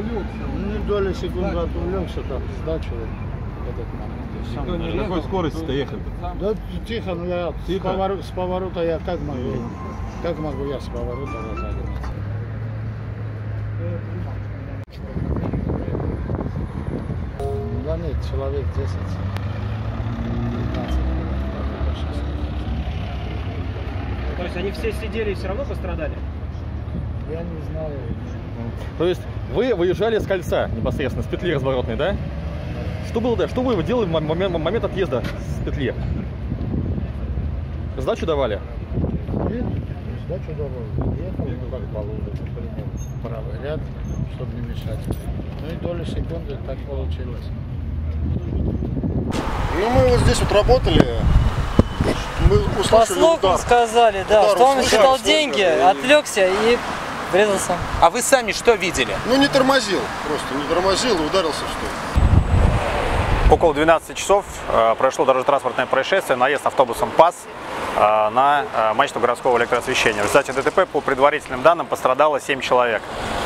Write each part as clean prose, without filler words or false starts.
Ну, доли секунды отвлекся, так, сдачу этот момент. На какой скорости-то ехали? Да тихо, ну я Тихо? с поворота я как могу я с поворота разогнаться? Да нет, человек 10, 15. То есть они все сидели и все равно пострадали? Я не знаю. То есть вы выезжали с кольца непосредственно, с петли разворотной, да? Что было, да? Что вы делали в момент отъезда с петли? Сдачу давали? Нет, сдачу давали. Ехал, ну как положено, правый ряд, чтобы не мешать. Ну и доли секунды так получилось. Ну мы вот здесь вот работали, мы По услышали слухам удар. сказали, да, Удар что он услышали, считал слышали, деньги, и- отвлекся и врезался. А вы сами что видели? Ну не тормозил, просто не тормозил и ударился в стол. Около 12 часов произошло дорожно-транспортное происшествие, наезд автобусом ПАЗ на мачту городского электроосвещения. В результате ДТП, по предварительным данным, пострадало 7 человек.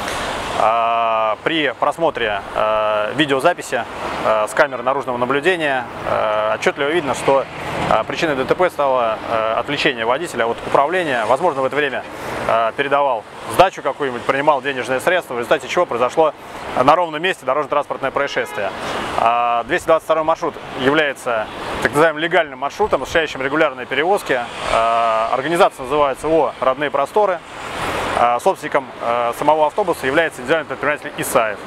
При просмотре видеозаписи с камеры наружного наблюдения отчетливо видно, что причиной ДТП стало отвлечение водителя от управления. Возможно, в это время передавал сдачу какую-нибудь, принимал денежные средства, в результате чего произошло на ровном месте дорожно-транспортное происшествие. 222 маршрут является так называемым легальным маршрутом, осуществляющим регулярные перевозки. Организация называется ООО «Родные просторы». Собственником самого автобуса является индивидуальный предприниматель Исаев.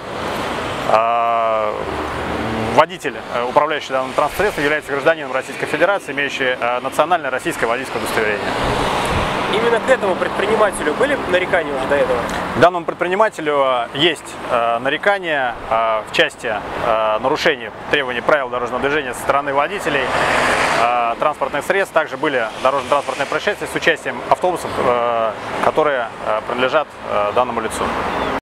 Водитель, управляющий данным транспортным средством, является гражданином Российской Федерации, имеющий национальное российское водительское удостоверение. Именно к этому предпринимателю были нарекания уже до этого? К данному предпринимателю есть нарекания в части нарушений требований правил дорожного движения со стороны водителей транспортных средств. Также были дорожно-транспортные происшествия с участием автобусов, которые принадлежат данному лицу.